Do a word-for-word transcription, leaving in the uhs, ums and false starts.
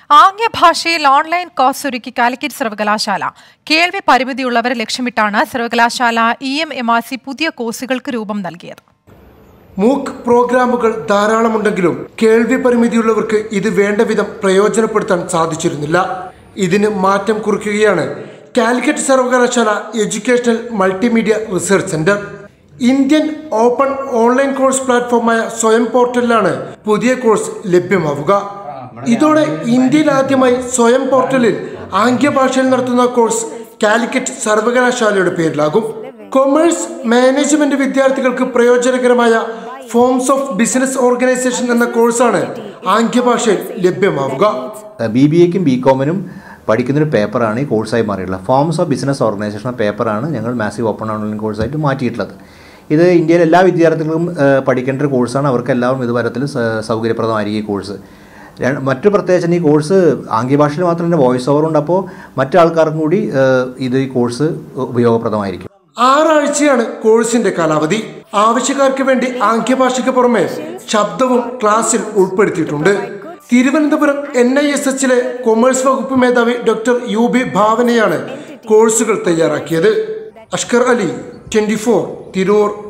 ആംഗ്യഭാഷയിൽ online course ഒരുക്കി കാലിക്കറ്റ് സർവകലാശാല. കേൾവി പരിമിതിയുള്ളവരെ ലക്ഷ്യമിട്ടാണ് സർവകലാശാല E M M R C പുതിയ കോഴ്സുകൾക്ക് രൂപം നൽകിയത്. മൂക്ക് പ്രോഗ്രാമുകൾ ധാരാളമുണ്ടെങ്കിലും കേൾവി പരിമിതിയുള്ളവർക്ക് ഇത് വേണ്ട വിധം പ്രയോജനപ്പെടുത്താൻ സാധിച്ചിരുന്നില്ല. ഇതിന് മാറ്റം കുറിക്കുകയാണ് കാലിക്കറ്റ് സർവകലാശാല educational multimedia research centre. Indian open online course പ്ലാറ്റ്ഫോമായ സ്വയം പോർട്ടലിലാണ് പുതിയ കോഴ്സ് ലഭ്യമാവുക. ഇതോടെ ഇന്ത്യയിൽ ആദ്യമായി സ്വയം പോർട്ടലിൽ ആംഗ്യഭാഷയിൽ നടത്തുന്ന കോഴ്സ് കാലിക്കറ്റ് സർവകലാശാലയുടെ പേരിലാകും. കൊമേഴ്സ് മാനേജ്മെന്റ് വിദ്യാർത്ഥികൾക്ക് പ്രയോജനകരമായ ഫോംസ് ഓഫ് ബിസിനസ് ഓർഗനൈസേഷൻ എന്ന കോഴ്സാണ് ആംഗ്യഭാഷയിൽ ലഭ്യമാവുക. ബി ബി എക്കും ബി കോമിനും പഠിക്കുന്നൊരു പേപ്പറാണ് ഈ കോഴ്സായി മാറിയിട്ടുള്ളത്. ഫോംസ് ഓഫ് ബിസിനസ് ഓർഗനൈസേഷൻ എന്ന പേപ്പറാണ് ഞങ്ങൾ മാസീവ് ഓപ്പൺ ഓൺലൈൻ കോഴ്സായിട്ട് മാറ്റിയിട്ടുള്ളത്. ഇത് ഇന്ത്യയിലെ എല്ലാ വിദ്യാർത്ഥികൾക്കും പഠിക്കേണ്ട ഒരു കോഴ്സാണ്. അവർക്ക് എല്ലാവരും ഇതുതരത്തിൽ സൗകര്യപ്രദമായിരിക്കും ഈ കോഴ്സ്. മറ്റു പ്രത്യേകിച്ച് ഈ കോഴ്സ് ആംഗ്യഭാഷയിൽ മാത്രമല്ല വോയിസ് ഓവർ ഉണ്ട്. അപ്പോൾ മറ്റു ആൾക്കാർക്കും കൂടി ഇത് ഈ കോഴ്സ് ഉപയോഗപ്രദമായിരിക്കും. ആറാഴ്ചയാണ് കോഴ്സിന്റെ കാലാവധി. ആവശ്യക്കാർക്ക് വേണ്ടി ആംഗ്യഭാഷയ്ക്ക് പുറമെ ശബ്ദവും ക്ലാസ്സിൽ ഉൾപ്പെടുത്തിയിട്ടുണ്ട്. തിരുവനന്തപുരം എൻ ഐ എസ് എച്ചിലെ കൊമേഴ്സ് വകുപ്പ് മേധാവി ഡോക്ടർ യു ബി ഭാവനയാണ് കോഴ്സുകൾ തയ്യാറാക്കിയത്. Ashkar Ali, twenty four, Tirur.